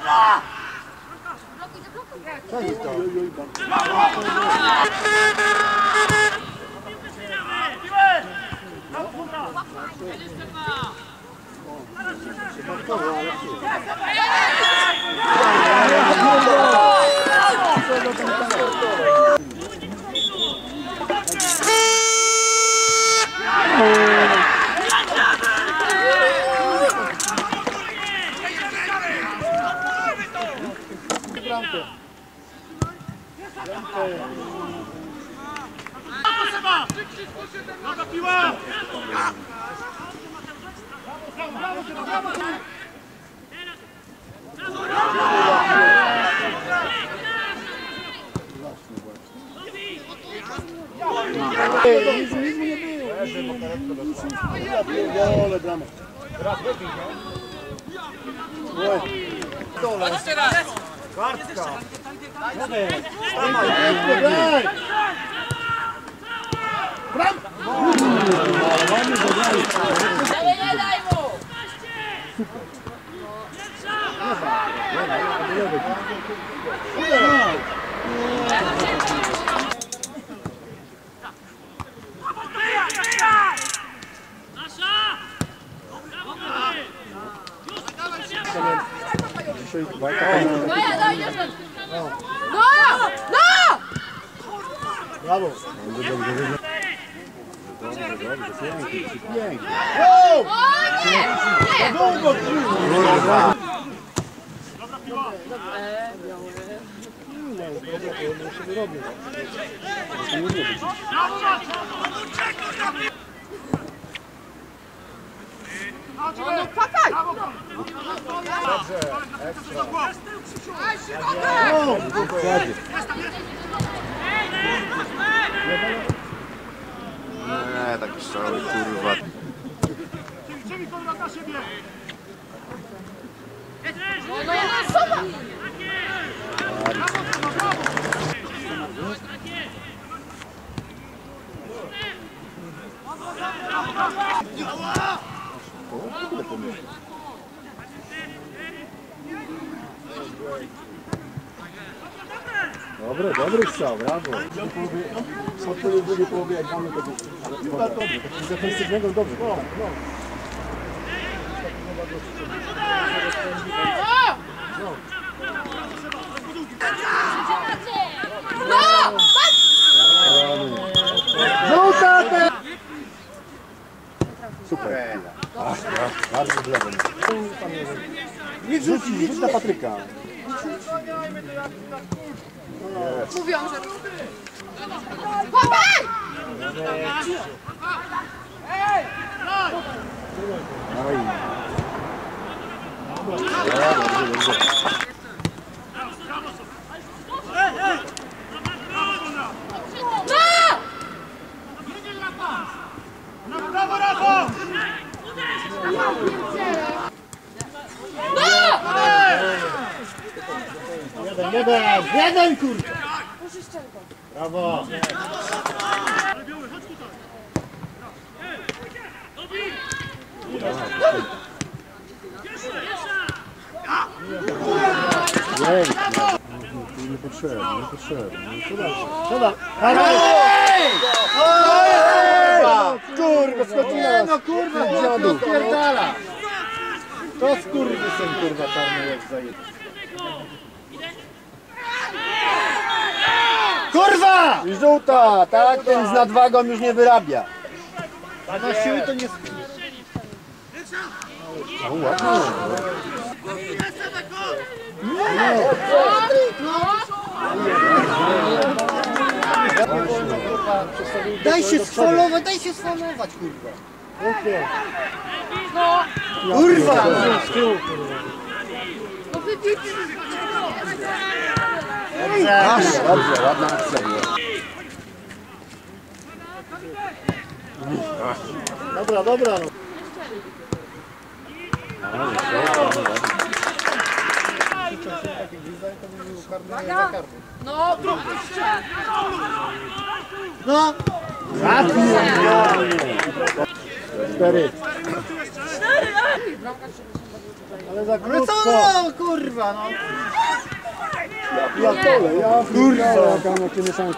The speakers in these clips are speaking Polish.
Co jest to? Nic mu nie było. Ale drama. Kartka. Bram! Nie daj mu! No! Brawo! Pięknie. Kurwa! No pakaj! Dobrze, ekstra. Nie, takie strzały, kurwa. No, soba! Dobry strzał, brawo. W drugiej połowie jak mamy to dobrze. Z defensywnego dobrze. No! Żółta! Super. Bardzo w lewo. Nie rzuć na Patryka. Mówią, że... Chłopak! No i... Dobrze. Brawo, Rafał! Jeden kurczę! Brawo! Niepotrzebne. Siada! Kurwa, skoczyła! No kurwa, dziadu! Pierdala! To skurwysyn, kurwa, czarny jak zajebie. Kurwa! I żółta! Tak, ten z nadwagą już nie wyrabia. Na siły to nie... O, ładnie. Daj się sfolować, kurwa. Kurwa! No wybić! Dobrze, ładna akcja. Dobra. No! No! Cztery. Ale za Ale krótko. co, kurwa, no. Ja pole, ja kurwa, jaka na ciebie szansa.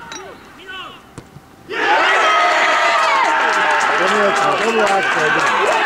To nie, to była akcja.